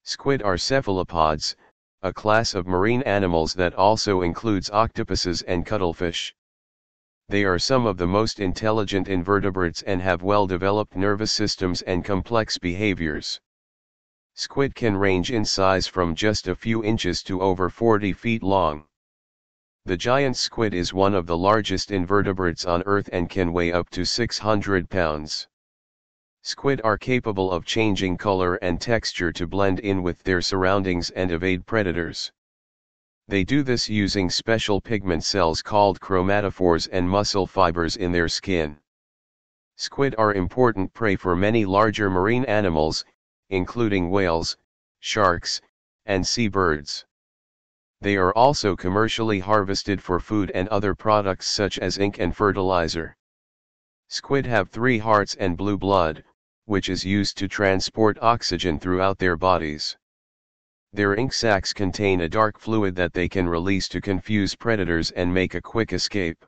Squid are cephalopods, a class of marine animals that also includes octopuses and cuttlefish. They are some of the most intelligent invertebrates and have well-developed nervous systems and complex behaviors. Squid can range in size from just a few inches to over 40 feet long. The giant squid is one of the largest invertebrates on Earth and can weigh up to 600 pounds. Squid are capable of changing color and texture to blend in with their surroundings and evade predators. They do this using special pigment cells called chromatophores and muscle fibers in their skin. Squid are important prey for many larger marine animals, including whales, sharks, and seabirds. They are also commercially harvested for food and other products such as ink and fertilizer. Squid have 3 hearts and blue blood, which is used to transport oxygen throughout their bodies. Their ink sacs contain a dark fluid that they can release to confuse predators and make a quick escape.